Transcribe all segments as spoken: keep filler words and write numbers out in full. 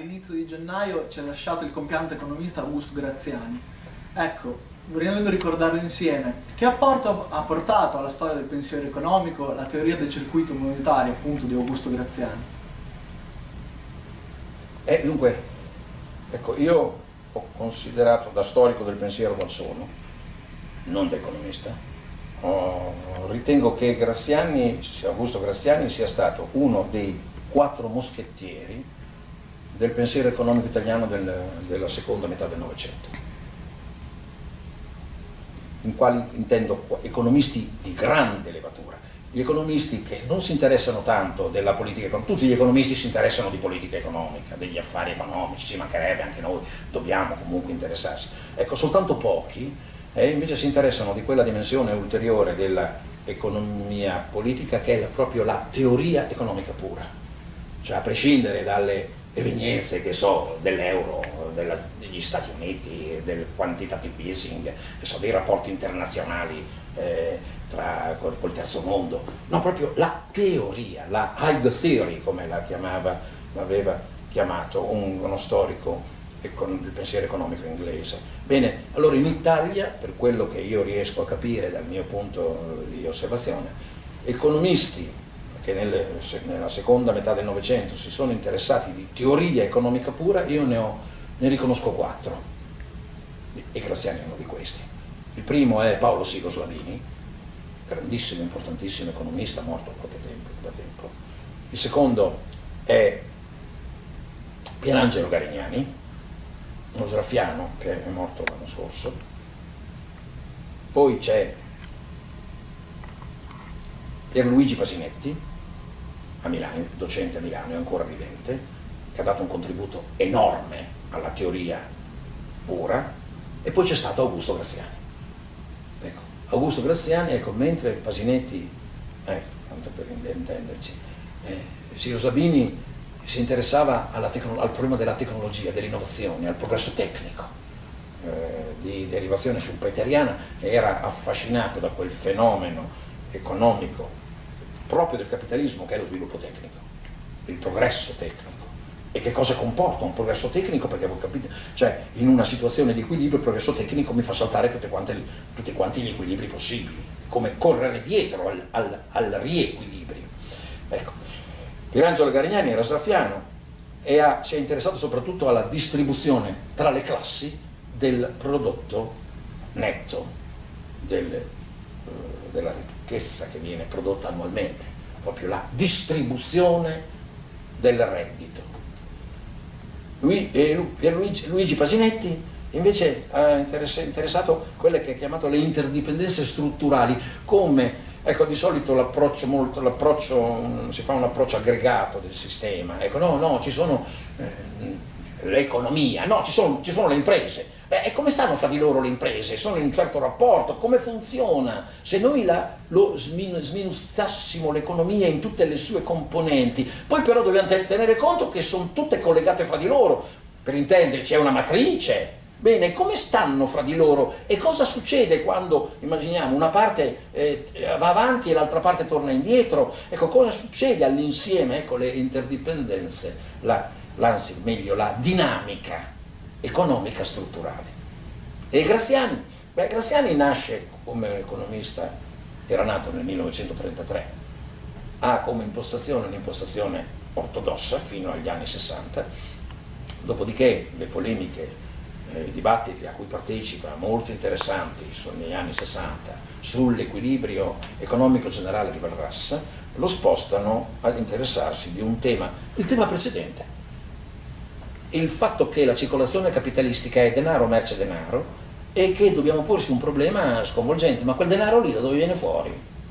all'inizio di gennaio ci ha lasciato il compianto economista Augusto Graziani. Ecco, vorremmo ricordarlo insieme. Che apporto ha portato alla storia del pensiero economico la teoria del circuito monetario, appunto, di Augusto Graziani? E dunque, ecco, io ho considerato da storico del pensiero qual sono, non da economista. Oh, ritengo che Graziani, Augusto Graziani sia stato uno dei quattro moschettieri del pensiero economico italiano del, della seconda metà del Novecento, in quali intendo economisti di grande levatura, gli economisti che non si interessano tanto della politica economica. Tutti gli economisti si interessano di politica economica, degli affari economici, ci mancherebbe, anche noi dobbiamo comunque interessarsi. Ecco, soltanto pochi eh, invece si interessano di quella dimensione ulteriore dell'economia politica che è proprio la teoria economica pura, cioè a prescindere dalle evenienze, che so, dell'euro, degli Stati Uniti, del quantitative easing, che so, dei rapporti internazionali eh, tra, col, col terzo mondo. No, proprio la teoria, la high theory, come la chiamava, l'aveva chiamato un, uno storico con il pensiero economico inglese. Bene, allora in Italia, per quello che io riesco a capire dal mio punto di osservazione, economisti che nelle, nella seconda metà del Novecento si sono interessati di teoria economica pura, io ne, ho, ne riconosco quattro, e Graziani è uno di questi. Il primo è Paolo Sigos Labini, grandissimo, importantissimo economista, morto qualche tempo, da tempo. Il secondo è Pierangelo Garignani, uno sraffiano che è morto l'anno scorso. Poi c'è Pierluigi Pasinetti, a Milano, docente a Milano, è ancora vivente, che ha dato un contributo enorme alla teoria pura. E poi c'è stato Augusto Graziani. Ecco, Augusto Graziani, ecco, mentre Pasinetti, eh, tanto per intenderci, eh, Sigos Labini si interessava alla al problema della tecnologia, dell'innovazione, al progresso tecnico, eh, di derivazione schumpeteriana, e era affascinato da quel fenomeno economico proprio del capitalismo, che è lo sviluppo tecnico, il progresso tecnico. E che cosa comporta un progresso tecnico? Perché voi capite, cioè in una situazione di equilibrio il progresso tecnico mi fa saltare tutte quante, tutti quanti gli equilibri possibili, come correre dietro al, al, al riequilibrio. Ecco, Pierangelo Garignani era sraffiano e ha, si è interessato soprattutto alla distribuzione tra le classi del prodotto netto, del, uh, della ricchezza che viene prodotta annualmente, proprio la distribuzione del reddito. Lui, eh, Pierluigi, Luigi Pasinetti invece ha interessato quelle che ha chiamato le interdipendenze strutturali, come, ecco, di solito l'approccio molto, l'approccio, si fa un approccio aggregato del sistema, ecco, no, no, ci sono eh, l'economia, no, ci sono, ci sono le imprese. Beh, e come stanno fra di loro le imprese? Sono in un certo rapporto, come funziona? Se noi la, lo smin, sminuzzassimo l'economia in tutte le sue componenti, poi però dobbiamo tenere conto che sono tutte collegate fra di loro, per intenderci è una matrice. Bene, come stanno fra di loro? E cosa succede quando, immaginiamo, una parte eh, va avanti e l'altra parte torna indietro? Ecco, cosa succede all'insieme? Ecco, le interdipendenze, la, l'anzi, meglio, la dinamica economica strutturale. E Graziani? Beh, Graziani nasce come economista, era nato nel millenovecentotrentatré, ha come impostazione un'impostazione ortodossa fino agli anni sessanta, dopodiché le polemiche, eh, i dibattiti a cui partecipa, molto interessanti negli anni sessanta, sull'equilibrio economico generale di Valras, lo spostano ad interessarsi di un tema, il tema precedente, il fatto che la circolazione capitalistica è denaro, merce, denaro, e che dobbiamo porsi un problema sconvolgente: ma quel denaro lì da dove viene fuori?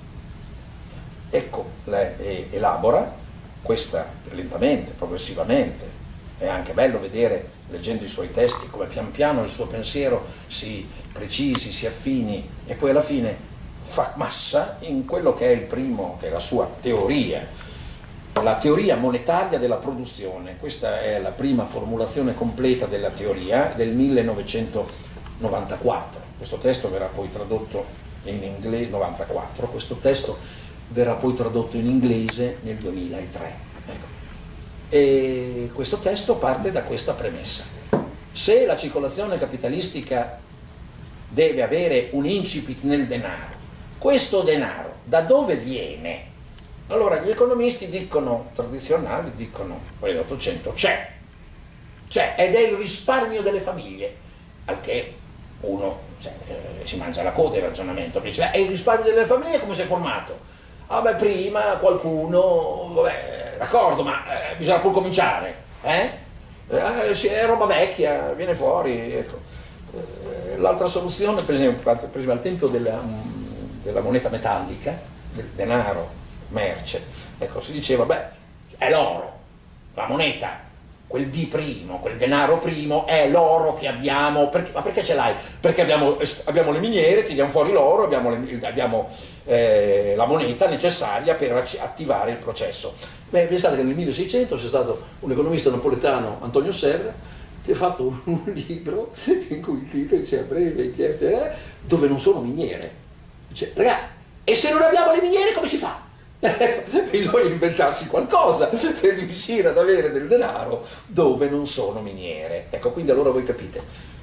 Ecco, lei elabora questa lentamente, progressivamente. È anche bello vedere, leggendo i suoi testi, come pian piano il suo pensiero si precisi, si affini, e poi alla fine fa massa in quello che è il primo, che è la sua teoria, la teoria monetaria della produzione. Questa è la prima formulazione completa della teoria del millenovecentonovantaquattro. Questo testo verrà poi tradotto in inglese, novantaquattro, questo testo verrà poi tradotto in inglese nel duemilatré. Ecco. E questo testo parte da questa premessa. Se la circolazione capitalistica deve avere un incipit nel denaro, questo denaro da dove viene? Allora gli economisti dicono, tradizionali, dicono, quelli dell'Ottocento, c'è, c'è, ed è il risparmio delle famiglie, al che uno cioè, eh, si mangia la coda il ragionamento, dice, beh, è il risparmio delle famiglie come si è formato? Ah beh, prima qualcuno, vabbè, d'accordo, ma eh, bisogna pur cominciare, eh? Eh, sì, è roba vecchia, viene fuori, ecco. Eh, l'altra soluzione, per esempio, per esempio al tempio della, della moneta metallica, del denaro, merce, ecco, si diceva, beh, è l'oro, la moneta, quel D primo, quel denaro primo è l'oro che abbiamo, perché, ma perché ce l'hai? Perché abbiamo, abbiamo le miniere, tiriamo fuori l'oro, abbiamo, le, abbiamo eh, la moneta necessaria per attivare il processo. Beh, pensate che nel milleseicento c'è stato un economista napoletano, Antonio Serra, che ha fatto un libro in cui il titolo dice a breve inchieste, eh, dove non sono miniere. Dice, ragazzi, e se non abbiamo le miniere come si fa? Bisogna inventarsi qualcosa per riuscire ad avere del denaro dove non sono miniere. Ecco, quindi allora voi capite,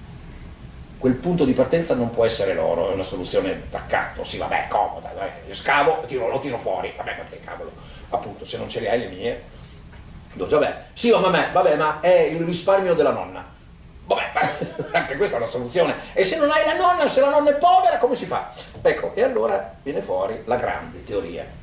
quel punto di partenza non può essere l'oro, è una soluzione d'accatto, sì vabbè, comoda, vabbè, scavo, tiro, lo tiro fuori, vabbè, perché cavolo, appunto, se non ce le hai le miniere, vabbè, sì, ma vabbè, vabbè, ma è il risparmio della nonna. Vabbè, anche questa è una soluzione. E se non hai la nonna, se la nonna è povera, come si fa? Ecco, e allora viene fuori la grande teoria,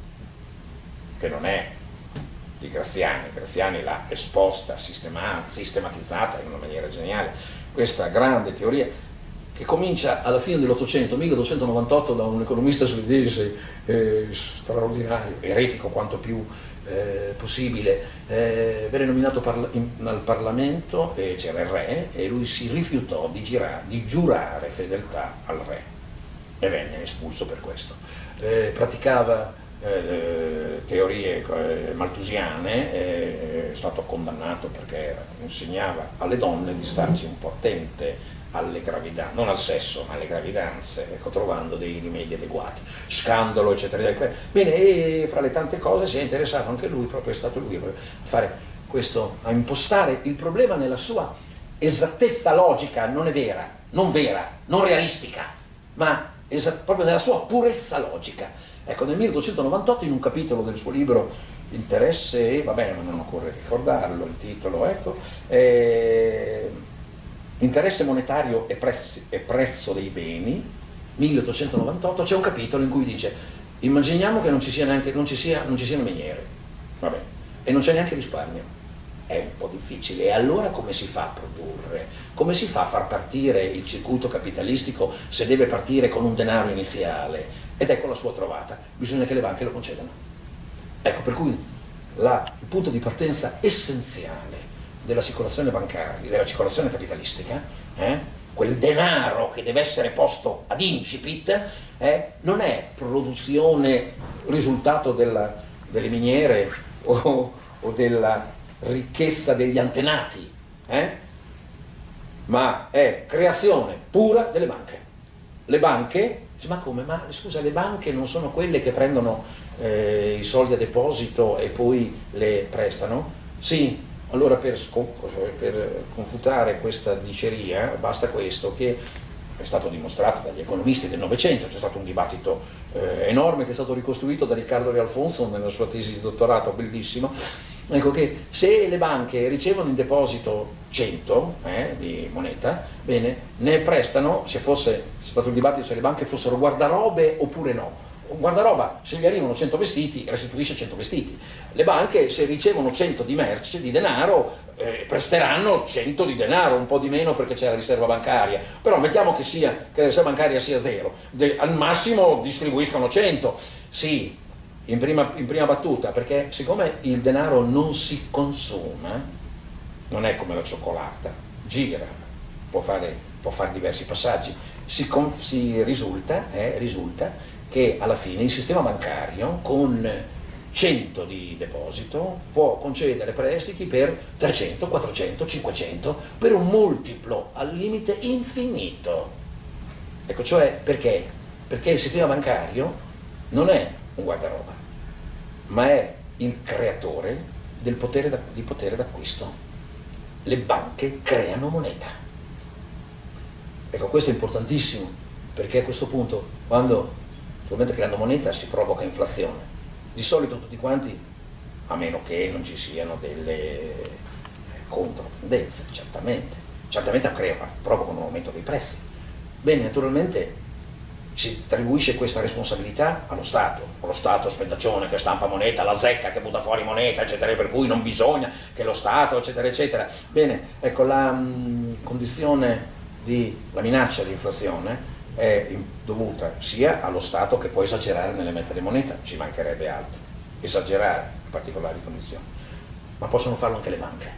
che non è di Graziani, Graziani l'ha esposta, sistematizzata in una maniera geniale, questa grande teoria che comincia alla fine dell'Ottocento, milleottocentonovantotto, da un economista svedese eh, straordinario, eretico quanto più eh, possibile, eh, venne nominato parla in, al Parlamento, e c'era il re, e lui si rifiutò di, girare, di giurare fedeltà al re e venne espulso per questo. Eh, praticava Eh, teorie eh, malthusiane, eh, è stato condannato perché insegnava alle donne di starci un po' attente alle gravidanze, non al sesso ma alle gravidanze, ecco, trovando dei rimedi adeguati, scandalo eccetera eccetera. Bene, e fra le tante cose si è interessato anche lui, proprio è stato lui a fare questo, a impostare il problema nella sua esattezza logica, non è vera, non vera, non realistica, ma proprio nella sua purezza logica. Ecco, nel milleottocentonovantotto, in un capitolo del suo libro Interesse, vabbè, ma non occorre ricordarlo, il titolo, ecco, eh, Interesse monetario e, prezzi, e prezzo dei beni, milleottocentonovantotto, c'è un capitolo in cui dice, immaginiamo che non ci sia neanche, non ci sia, non ci siano miniere, vabbè, e non c'è neanche risparmio. È un po' difficile, e allora come si fa a produrre? Come si fa a far partire il circuito capitalistico se deve partire con un denaro iniziale? Ed ecco la sua trovata, bisogna che le banche lo concedano. Ecco, per cui la, il punto di partenza essenziale della circolazione bancaria, della circolazione capitalistica, eh, quel denaro che deve essere posto ad incipit, eh, non è produzione, risultato della, delle miniere o, o della ricchezza degli antenati, eh? ma è creazione pura delle banche. Le banche, ma come? Ma scusa, le banche non sono quelle che prendono eh, i soldi a deposito e poi le prestano? Sì, allora per, per confutare questa diceria basta questo, che è stato dimostrato dagli economisti del Novecento, c'è stato un dibattito eh, enorme che è stato ricostruito da Riccardo Re Alfonso nella sua tesi di dottorato, bellissimo. Ecco che se le banche ricevono in deposito cento eh, di moneta, bene, ne prestano, se fosse c'è stato il dibattito se le banche fossero guardarobe oppure no. Un guardaroba, se gli arrivano cento vestiti, restituisce cento vestiti. Le banche, se ricevono cento di merce, di denaro, eh, presteranno cento di denaro, un po' di meno perché c'è la riserva bancaria. Però mettiamo che, sia, che la riserva bancaria sia zero, De, al massimo distribuiscono cento. Sì, in prima, in prima battuta, perché siccome il denaro non si consuma, non è come la cioccolata, gira, può fare, può fare diversi passaggi, si, si risulta, eh, risulta che alla fine il sistema bancario con cento di deposito può concedere prestiti per trecento, quattrocento, cinquecento, per un multiplo al limite infinito. Ecco, cioè perché? Perché il sistema bancario non è un guardaroba, ma è il creatore del potere da, di potere d'acquisto. Le banche creano moneta. Ecco, questo è importantissimo, perché a questo punto, quando naturalmente creando moneta si provoca inflazione, di solito tutti quanti, a meno che non ci siano delle controtendenze, certamente, certamente creano, provocano un aumento dei prezzi. Bene, naturalmente si attribuisce questa responsabilità allo Stato, lo Stato spendaccione che stampa moneta, la zecca che butta fuori moneta, eccetera, per cui non bisogna che lo Stato, eccetera, eccetera. Bene, ecco, la mh, condizione di, la minaccia di inflazione è dovuta sia allo Stato, che può esagerare nell'emettere moneta, ci mancherebbe altro, esagerare in particolari condizioni, ma possono farlo anche le banche.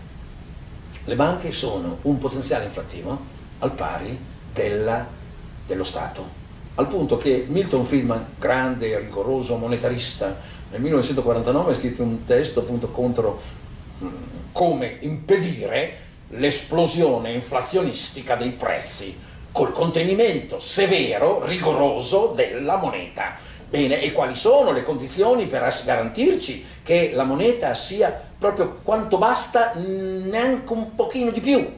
Le banche sono un potenziale inflattivo al pari della, dello Stato, al punto che Milton Friedman, grande e rigoroso monetarista, nel millenovecentoquarantanove ha scritto un testo appunto contro mh, come impedire l'esplosione inflazionistica dei prezzi col contenimento severo, rigoroso della moneta. Bene, e quali sono le condizioni per garantirci che la moneta sia proprio quanto basta, neanche un pochino di più?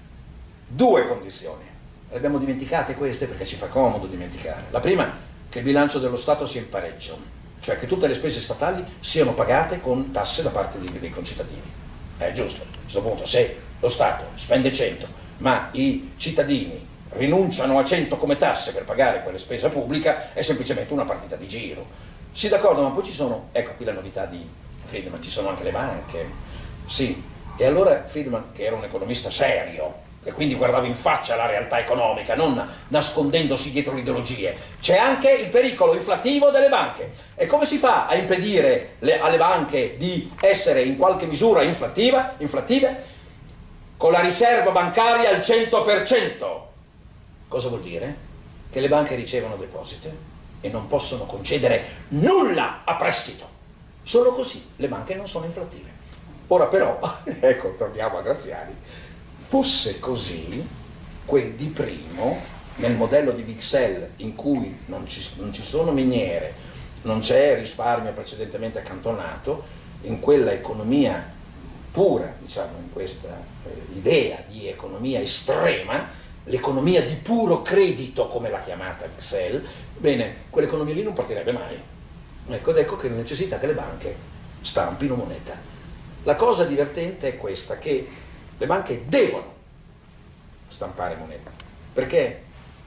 Due condizioni. Le abbiamo dimenticate queste perché ci fa comodo dimenticare. La prima, che il bilancio dello Stato sia in pareggio, cioè che tutte le spese statali siano pagate con tasse da parte dei, dei concittadini. È giusto, a questo punto, se lo Stato spende cento, ma i cittadini rinunciano a cento come tasse per pagare quelle spese pubblica, è semplicemente una partita di giro. Sì, d'accordo, ma poi ci sono, ecco qui la novità di Friedman, ci sono anche le banche. Sì, e allora Friedman, che era un economista serio, e quindi guardava in faccia la realtà economica, non nascondendosi dietro le ideologie, c'è anche il pericolo inflattivo delle banche. E come si fa a impedire le, alle banche di essere in qualche misura inflattiva, inflattive? Con la riserva bancaria al cento per cento. Cosa vuol dire? Che le banche ricevono depositi e non possono concedere nulla a prestito. Solo così le banche non sono inflattive. Ora però, ecco, torniamo a Graziani, fosse così, quel di primo, nel modello di Wicksell in cui non ci, non ci sono miniere, non c'è risparmio precedentemente accantonato, in quella economia pura, diciamo, in questa eh, idea di economia estrema, l'economia di puro credito, come l'ha chiamata Wicksell, bene, quell'economia lì non partirebbe mai. Ecco, ed ecco che necessita che le banche stampino moneta. La cosa divertente è questa, che le banche devono stampare moneta, perché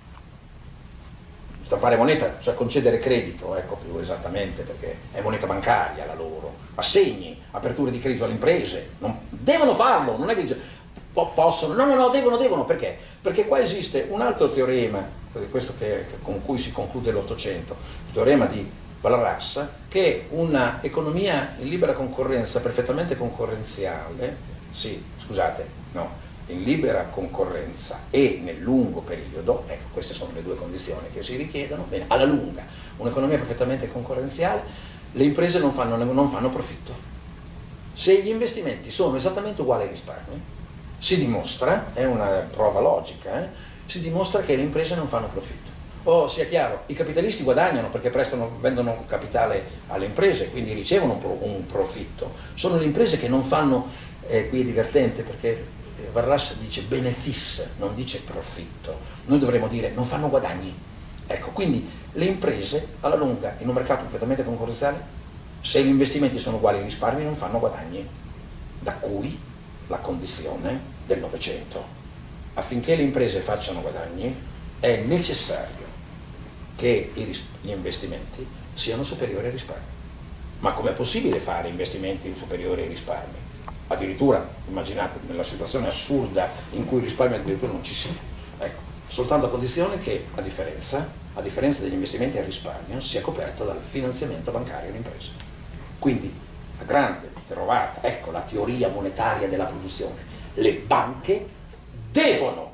stampare moneta, cioè concedere credito, ecco più esattamente, perché è moneta bancaria la loro, assegni, aperture di credito alle imprese, non, devono farlo, non è che possono, no no no, devono, devono, perché? Perché qua esiste un altro teorema, questo che, con cui si conclude l'Ottocento, il teorema di Walras, che è una economia in libera concorrenza, perfettamente concorrenziale, sì, scusate, no, in libera concorrenza e nel lungo periodo, ecco, queste sono le due condizioni che si richiedono, bene, alla lunga, un'economia perfettamente concorrenziale, le imprese non fanno, non fanno profitto. Se gli investimenti sono esattamente uguali ai risparmi, si dimostra, è una prova logica, eh, si dimostra che le imprese non fanno profitto. Oh, sia chiaro, i capitalisti guadagnano perché prestano, vendono capitale alle imprese, quindi ricevono un, pro, un profitto. Sono le imprese che non fanno, eh, qui è divertente perché Walras dice benefice, non dice profitto. Noi dovremmo dire non fanno guadagni. Ecco, quindi le imprese alla lunga in un mercato completamente concorrenziale, se gli investimenti sono uguali ai risparmi, non fanno guadagni. Da cui la condizione del Novecento. Affinché le imprese facciano guadagni è necessario che gli investimenti siano superiori ai risparmi. Ma com'è possibile fare investimenti superiori ai risparmi? Addirittura, immaginate, nella situazione assurda in cui il risparmio addirittura non ci sia. Ecco, soltanto a condizione che, a differenza, a differenza degli investimenti al risparmio, sia coperto dal finanziamento bancario all'impresa. Quindi, la grande trovata, ecco la teoria monetaria della produzione. Le banche devono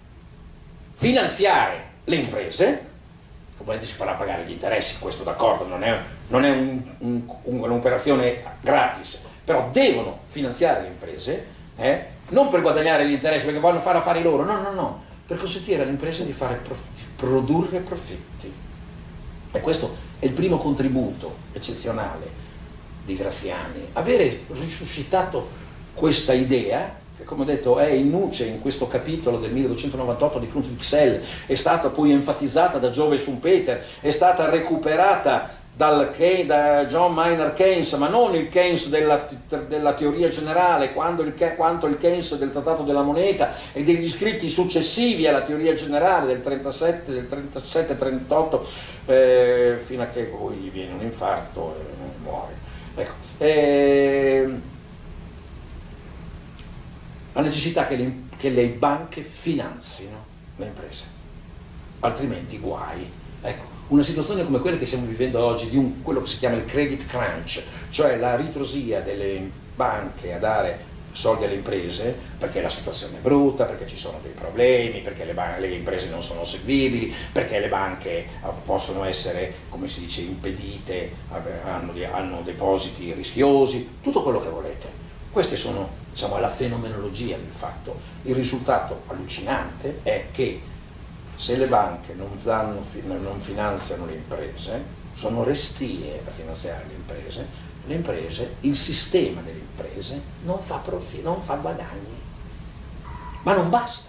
finanziare le imprese, ovviamente si farà pagare gli interessi, questo d'accordo, non è, non è un, un, un, un'operazione gratis, però devono finanziare le imprese, eh, non per guadagnare gli interessi, perché vogliono fare affari loro, no, no, no, per consentire alle imprese di, fare prof, di produrre profitti. E questo è il primo contributo eccezionale di Graziani, avere risuscitato questa idea, che come ho detto è in nuce in questo capitolo del milleduecentonovantotto di Knut Wicksell, è stata poi enfatizzata da Jove Schumpeter, è stata recuperata dal, da John Maynard Keynes, ma non il Keynes della, della teoria generale, quando il, quanto il Keynes del Trattato della Moneta e degli scritti successivi alla teoria generale del trentasette, del trentasette trentotto, eh, fino a che poi gli viene un infarto e muore. Ecco, eh, la necessità che le, che le banche finanzino le imprese, altrimenti guai. Ecco, una situazione come quella che stiamo vivendo oggi, di un, quello che si chiama il credit crunch, cioè la ritrosia delle banche a dare soldi alle imprese, perché la situazione è brutta, perché ci sono dei problemi, perché le, le imprese non sono seguibili, perché le banche possono essere, come si dice, impedite, hanno, hanno depositi rischiosi, tutto quello che volete. Queste sono, diciamo, la fenomenologia del fatto. Il risultato allucinante è che se le banche non, danno, non finanziano le imprese, sono restie a finanziare le imprese, le imprese, il sistema delle imprese non fa profitto, non fa guadagni. Ma non basta,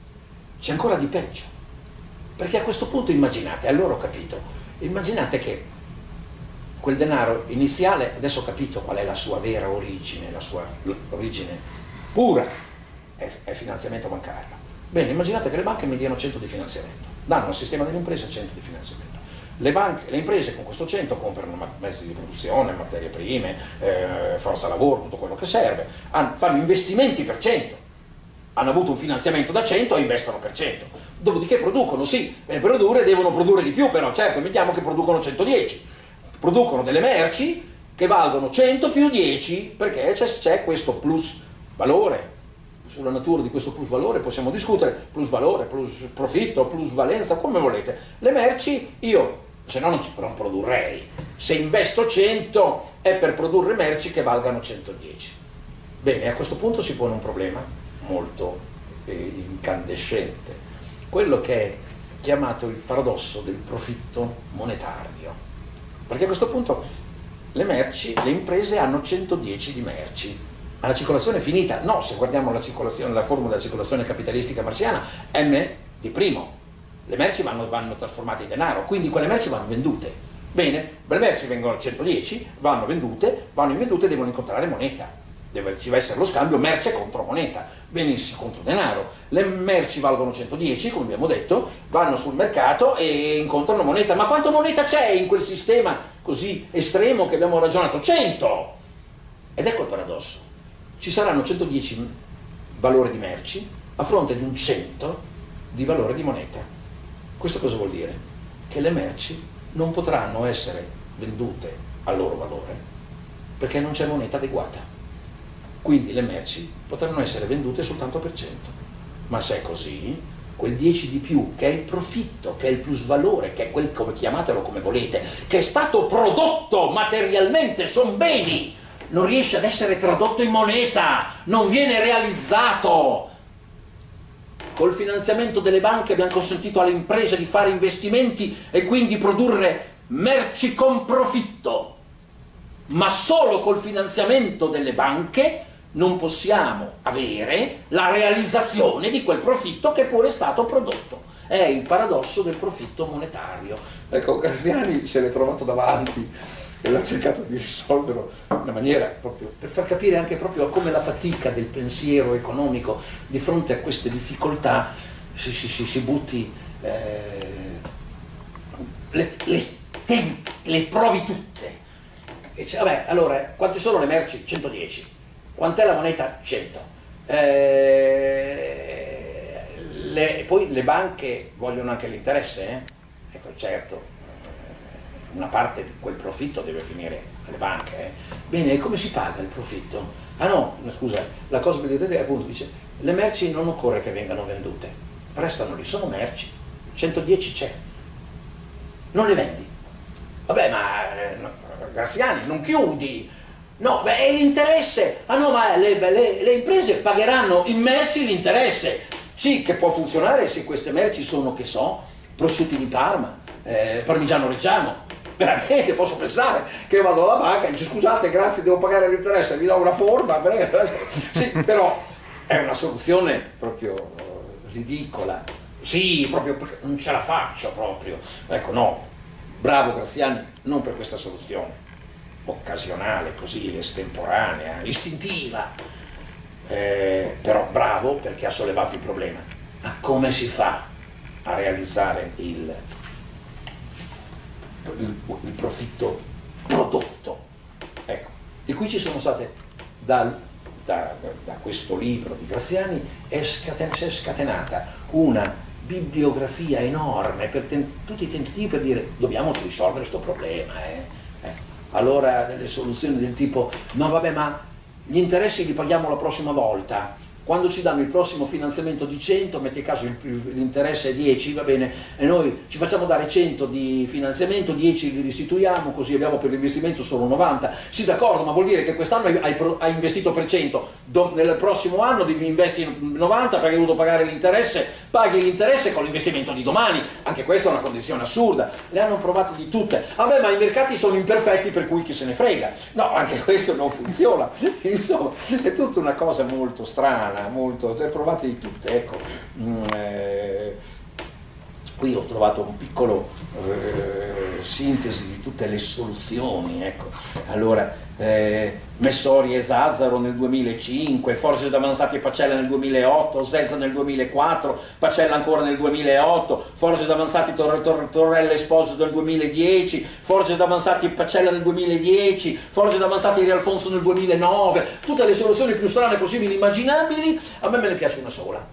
c'è ancora di peggio. Perché a questo punto immaginate, allora ho capito, immaginate che quel denaro iniziale, adesso ho capito qual è la sua vera origine, la sua origine pura, è, è finanziamento bancario. Bene, immaginate che le banche mi diano cento di finanziamento, danno al sistema delle imprese cento di finanziamento. Le, banche, le imprese con questo cento comprano mezzi di produzione, materie prime, eh, forza lavoro, tutto quello che serve, hanno, fanno investimenti per cento, hanno avuto un finanziamento da cento e investono per cento. Dopodiché producono, sì, per produrre devono produrre di più, però certo, mettiamo che producono centodieci. Producono delle merci che valgono cento più dieci, perché c'è questo plus valore. Sulla natura di questo plus valore possiamo discutere, plus valore, plus profitto, plus valenza, come volete. Le merci io, se no non, ci, non produrrei. Se investo cento è per produrre merci che valgano centodieci. Bene, a questo punto si pone un problema molto eh, incandescente, quello che è chiamato il paradosso del profitto monetario. Perché a questo punto le merci, le imprese hanno centodieci di merci, ma la circolazione è finita. No, se guardiamo la, circolazione, la formula della circolazione capitalistica marxiana, M di primo, le merci vanno, vanno trasformate in denaro, quindi quelle merci vanno vendute. Bene, le merci vengono a centodieci, vanno vendute, vanno vendute e devono incontrare moneta. Deve, ci deve essere lo scambio merce contro moneta, benissimo, contro denaro. Le merci valgono centodieci, come abbiamo detto, vanno sul mercato e incontrano moneta. Ma quanta moneta c'è in quel sistema così estremo che abbiamo ragionato? cento! Ed ecco il paradosso. Ci saranno centodieci valori di merci a fronte di un cento di valore di moneta. Questo cosa vuol dire? Che le merci non potranno essere vendute al loro valore perché non c'è moneta adeguata. Quindi le merci potranno essere vendute soltanto per cento. Ma se è così, quel dieci di più, che è il profitto, che è il plusvalore, che è quel, come chiamatelo come volete, che è stato prodotto materialmente, sono beni, non riesce ad essere tradotto in moneta, non viene realizzato. Col finanziamento delle banche abbiamo consentito alle imprese di fare investimenti e quindi produrre merci con profitto, ma solo col finanziamento delle banche non possiamo avere la realizzazione di quel profitto che pure è stato prodotto. È il paradosso del profitto monetario. Ecco, Graziani se l'è trovato davanti e l'ha cercato di risolverlo in una maniera proprio per far capire anche proprio come la fatica del pensiero economico di fronte a queste difficoltà si, si, si, si butti, eh, le, le, te, le provi tutte. E dice, vabbè, allora, quante sono le merci? centodieci. Quant'è la moneta? cento. Eh, le, poi le banche vogliono anche l'interesse, eh? Ecco, certo, una parte di quel profitto deve finire alle banche. Eh? Bene, e come si paga il profitto? Ah no, scusa, la cosa più divertente è appunto, dice, le merci non occorre che vengano vendute, restano lì, sono merci, centodieci c'è, non le vendi. Vabbè, ma eh, no, Graziani, non chiudi. No, beh, è l'interesse. Ah no, ma le, le, le imprese pagheranno in merci l'interesse. Sì, che può funzionare se queste merci sono, che so, prosciutti di Parma, eh, parmigiano reggiano, veramente posso pensare che vado alla banca e dico scusate, grazie, devo pagare l'interesse, vi do una forma, sì, però è una soluzione proprio ridicola, sì, proprio perché non ce la faccio proprio, ecco, no, bravo Graziani non per questa soluzione occasionale, così estemporanea, istintiva, eh, però bravo perché ha sollevato il problema. Ma come si fa a realizzare il, il, il profitto prodotto? Ecco, e qui ci sono state, da, da, da questo libro di Graziani è scaten- si è scatenata una bibliografia enorme per ten- tutti i tentativi per dire dobbiamo risolvere questo problema, eh. Ecco. Allora delle soluzioni del tipo no vabbè ma gli interessi li paghiamo la prossima volta, quando ci danno il prossimo finanziamento di cento, metti caso l'interesse è dieci, va bene, e noi ci facciamo dare cento di finanziamento, dieci li restituiamo, così abbiamo per l'investimento solo novanta. Sì, d'accordo, ma vuol dire che quest'anno hai, hai investito per cento, do, nel prossimo anno devi investi novanta perché hai dovuto pagare l'interesse, paghi l'interesse con l'investimento di domani. Anche questa è una condizione assurda, le hanno provate di tutte. Vabbè, ma i mercati sono imperfetti per cui chi se ne frega. No, anche questo non funziona. Insomma, è tutta una cosa molto strana. Molto, le provate di tutte, ecco. Mm, eh, qui ho trovato un piccolo eh, sintesi di tutte le soluzioni, ecco. Allora, eh, Messori e Zazzaro nel duemilacinque, Forge d'Avanzati e Pacella nel duemilaotto, Zezza nel duemilaquattro, Pacella ancora nel duemilaotto, Forge d'Avanzati Tor Tor Torrella Esposito nel duemiladieci, Forge d'Avanzati e Pacella nel duemiladieci, Forge d'Avanzati e Rialfonso nel duemilanove, tutte le soluzioni più strane possibili immaginabili. A me me ne piace una sola,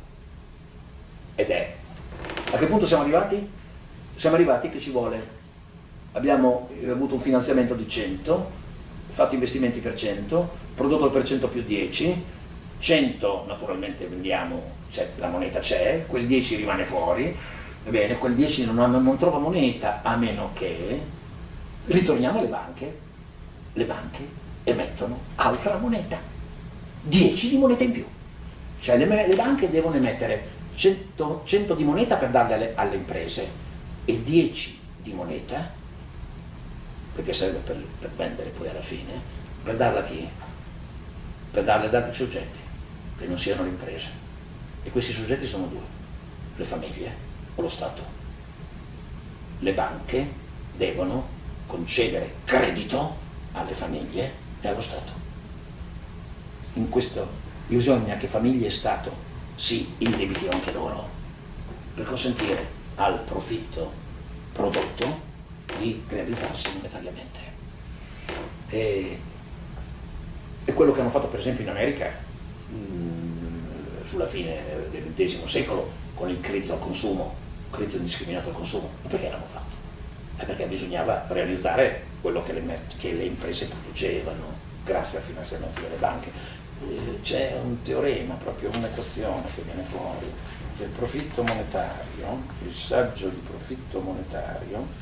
ed è, a che punto siamo arrivati? Siamo arrivati che ci vuole, abbiamo avuto un finanziamento di cento, fatto investimenti per cento, prodotto il per cento più dieci, cento naturalmente vendiamo, cioè la moneta c'è, quel dieci rimane fuori, ebbene quel dieci non, non trova moneta a meno che ritorniamo alle banche, le banche emettono altra moneta, dieci di moneta in più, cioè le, le banche devono emettere cento, cento di moneta per darle alle, alle imprese e dieci di moneta perché serve per, per vendere poi alla fine, per darla a chi? Per darle ad altri soggetti, che non siano le imprese. E questi soggetti sono due, le famiglie o lo Stato. Le banche devono concedere credito alle famiglie e allo Stato. In questo bisogna che famiglie e Stato si indebitino anche loro, per consentire al profitto prodotto di realizzarsi monetariamente. E, e quello che hanno fatto per esempio in America mh, sulla fine del ventesimo secolo con il credito al consumo, credito indiscriminato al consumo. Ma perché l'hanno fatto? È perché bisognava realizzare quello che le, che le imprese producevano grazie al finanziamento delle banche. Eh, c'è un teorema, proprio un'equazione che viene fuori del profitto monetario, il saggio di profitto monetario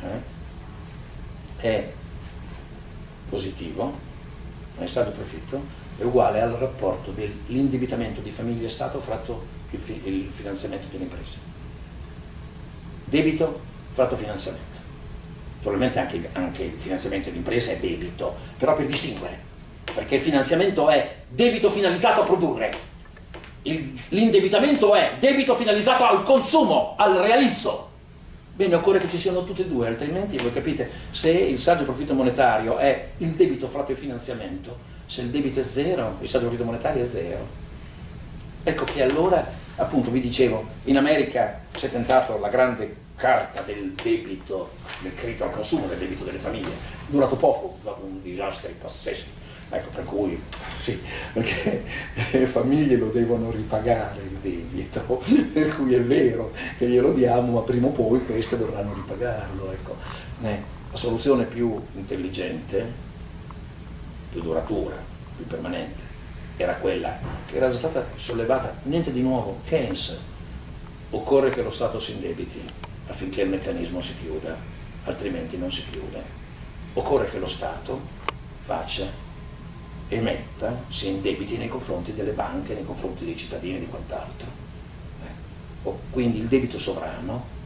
è positivo, ma il saldo profitto è uguale al rapporto dell'indebitamento di famiglia e Stato fratto il, fi il finanziamento delle imprese. Debito fratto finanziamento. Naturalmente anche, anche il finanziamento di imprese è debito, però per distinguere, perché il finanziamento è debito finalizzato a produrre, l'indebitamento è debito finalizzato al consumo, al realizzo. Bene, occorre che ci siano tutte e due, altrimenti voi capite, se il saggio profitto monetario è il debito fratto il finanziamento, se il debito è zero, il saggio profitto monetario è zero. Ecco che allora, appunto, vi dicevo, in America si è tentato la grande carta del debito, del credito al consumo, del debito delle famiglie, è durato poco, dopo un disastro pazzesco. Ecco, per cui, sì, perché le famiglie lo devono ripagare il debito, per cui è vero che glielo diamo, ma prima o poi queste dovranno ripagarlo. Ecco. Eh, la soluzione più intelligente, più duratura, più permanente, era quella che era stata sollevata, niente di nuovo, Keynes. Occorre che lo Stato si indebiti affinché il meccanismo si chiuda, altrimenti non si chiude. Occorre che lo Stato faccia, emetta, si indebiti nei confronti delle banche, nei confronti dei cittadini e di quant'altro. Eh. Quindi il debito sovrano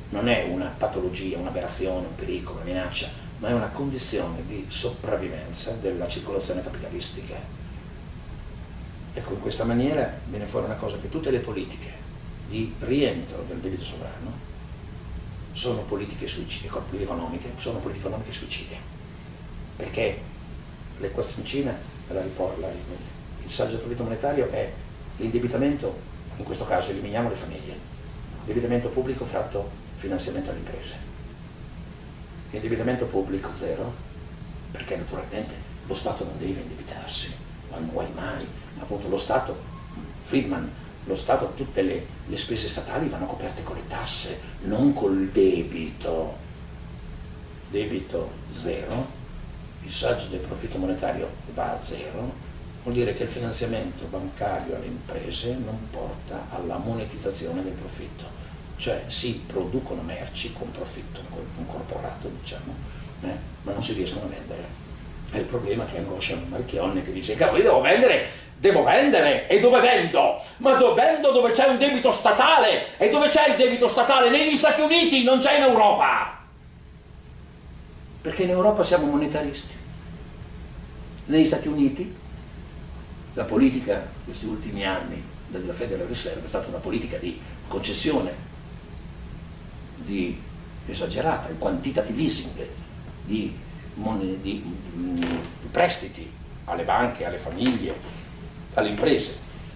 non è una patologia, un'aberrazione, un pericolo, una minaccia, ma è una condizione di sopravvivenza della circolazione capitalistica. Ecco, in questa maniera viene fuori una cosa, che tutte le politiche di rientro del debito sovrano sono politiche economiche, sono politiche economiche suicide, perché l'equazioncina, la, la, il saggio del profitto monetario è l'indebitamento, in questo caso eliminiamo le famiglie, indebitamento pubblico fratto finanziamento alle imprese, indebitamento pubblico zero, perché naturalmente lo Stato non deve indebitarsi, ma mai mai, appunto lo Stato, Friedman, lo Stato, tutte le, le spese statali vanno coperte con le tasse, non col debito, debito zero, il saggio del profitto monetario va a zero, vuol dire che il finanziamento bancario alle imprese non porta alla monetizzazione del profitto, cioè si producono merci con profitto incorporato, diciamo, eh, ma non si riescono a vendere. È il problema che angoscia Marchionne, che dice: cavolo, io devo vendere, devo vendere, e dove vendo? Ma dove vendo? Dove c'è un debito statale? E dove c'è il debito statale? Negli Stati Uniti, non c'è in Europa! Perché in Europa siamo monetaristi. Negli Stati Uniti la politica, questi ultimi anni della Federal Reserve, è stata una politica di concessione, di esagerata, il quantitative easing, di, di, di prestiti alle banche, alle famiglie, alle imprese.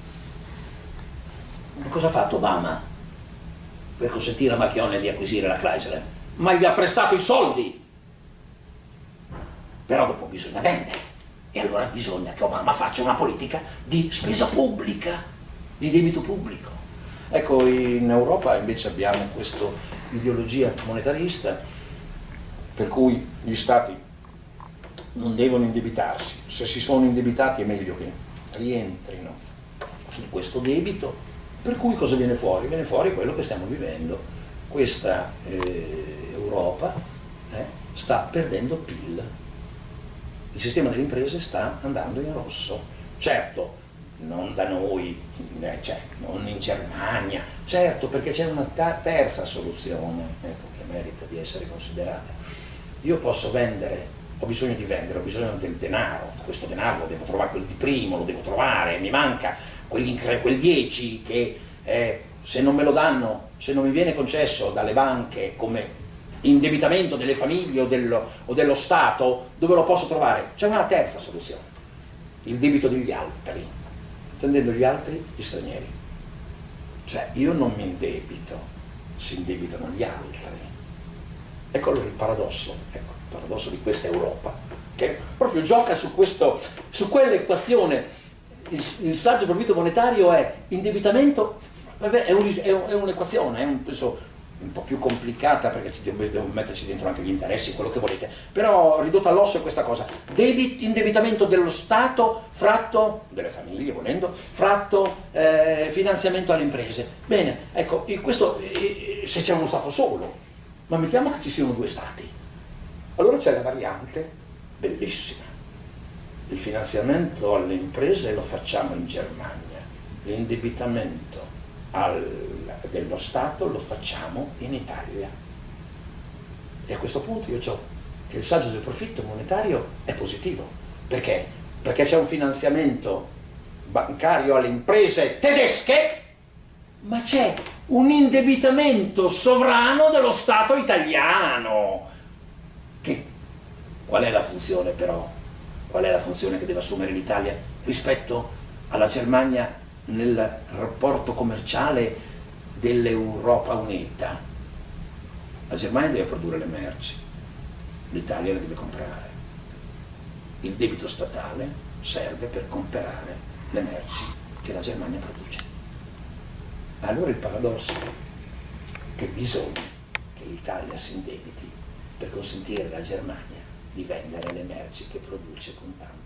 Ma cosa ha fatto Obama per consentire a Marchionne di acquisire la Chrysler? Ma gli ha prestato i soldi! Però dopo bisogna vendere. E allora bisogna che Obama faccia una politica di spesa pubblica, di debito pubblico. Ecco, in Europa invece abbiamo questa ideologia monetarista per cui gli stati non devono indebitarsi. Se si sono indebitati è meglio che rientrino su questo debito, per cui cosa viene fuori? Viene fuori quello che stiamo vivendo. Questa eh, Europa eh, sta perdendo P I L. Il sistema delle imprese sta andando in rosso, certo non da noi, cioè, non in Germania, certo perché c'è una terza soluzione, ecco, che merita di essere considerata. Io posso vendere, ho bisogno di vendere, ho bisogno del denaro, questo denaro lo devo trovare, quel di primo lo devo trovare, mi manca quel dieci che eh, se non me lo danno, se non mi viene concesso dalle banche come indebitamento delle famiglie o dello, o dello Stato, dove lo posso trovare? C'è una terza soluzione, il debito degli altri, intendendo gli altri, gli stranieri. Cioè io non mi indebito, si indebitano gli altri. Ecco allora il paradosso, ecco, il paradosso di questa Europa, che proprio gioca su, questo, su quell'equazione. Il, il saggio profitto monetario è indebitamento, è un'equazione, è un, penso, un po' più complicata, perché ci devo, devo metterci dentro anche gli interessi, quello che volete, però ridotta all'osso è questa cosa: Debit, indebitamento dello Stato fratto, delle famiglie volendo, fratto eh, finanziamento alle imprese. Bene, ecco, questo eh, se c'è uno Stato solo, ma mettiamo che ci siano due Stati, allora c'è la variante bellissima: il finanziamento alle imprese lo facciamo in Germania, l'indebitamento al dello Stato lo facciamo in Italia. E a questo punto io so che il saggio del profitto monetario è positivo. Perché? Perché c'è un finanziamento bancario alle imprese tedesche, ma c'è un indebitamento sovrano dello Stato italiano. Che, qual è la funzione però? Qual è la funzione che deve assumere l'Italia rispetto alla Germania nel rapporto commerciale dell'Europa unita? La Germania deve produrre le merci, l'Italia le deve comprare. Il debito statale serve per comprare le merci che la Germania produce. Allora il paradosso è che bisogna che l'Italia si indebiti per consentire alla Germania di vendere le merci che produce con tanto